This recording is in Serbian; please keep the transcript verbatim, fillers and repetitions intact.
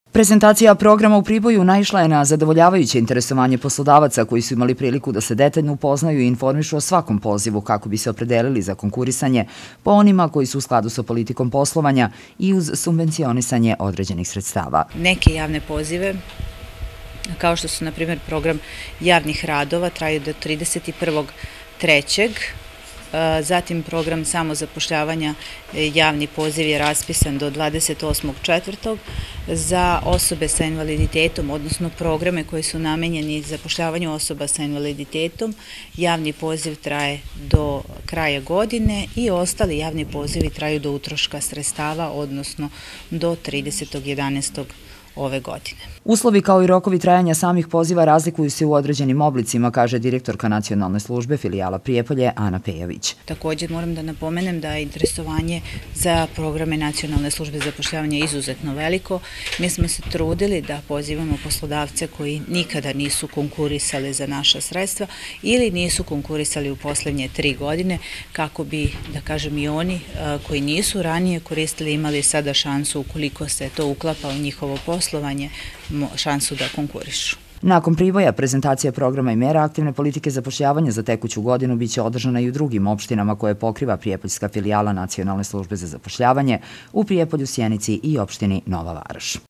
Prezentacija programa u Priboju naišla je na zadovoljavajuće interesovanje poslodavaca koji su imali priliku da se detaljno upoznaju i informišu o svakom pozivu kako bi se opredelili za konkurisanje po onima koji su u skladu sa politikom poslovanja i uz subvencionisanje određenih sredstava. Neke javne pozive, kao što su, na primjer, program javnih radova, traju do trideset prvog trećeg Zatim program samozapošljavanja javni poziv je raspisan do dvadeset osmog četvrtog Za osobe sa invaliditetom, odnosno programe koji su namenjeni zapošljavanju osoba sa invaliditetom, javni poziv traje do kraja godine i ostali javni pozivi traju do utroška sredstava, odnosno do tridesetog jedanaestog ove godine. Uslovi kao i rokovi trajanja samih poziva razlikuju se u određenim oblicima, kaže direktorka Nacionalne službe filijala Prijepolje Ana Pejović. Također moram da napomenem da je interesovanje za programe Nacionalne službe za zapošljavanje izuzetno veliko. Mi smo se trudili da pozivamo poslodavce koji nikada nisu konkurisali za naša sredstva ili nisu konkurisali u poslednje tri godine kako bi, da kažem, i oni koji nisu ranije koristili imali sada šansu, ukoliko se to uklapa u njihovo poslovanje, šansu da konkurišu. Nakon Priboja, prezentacija programa i mera aktivne politike zapošljavanja za tekuću godinu biće održana i u drugim opštinama koje pokriva Prijepoljska filijala Nacionalne službe za zapošljavanje u Prijepolju, Sjenici i opštini Nova Varoš.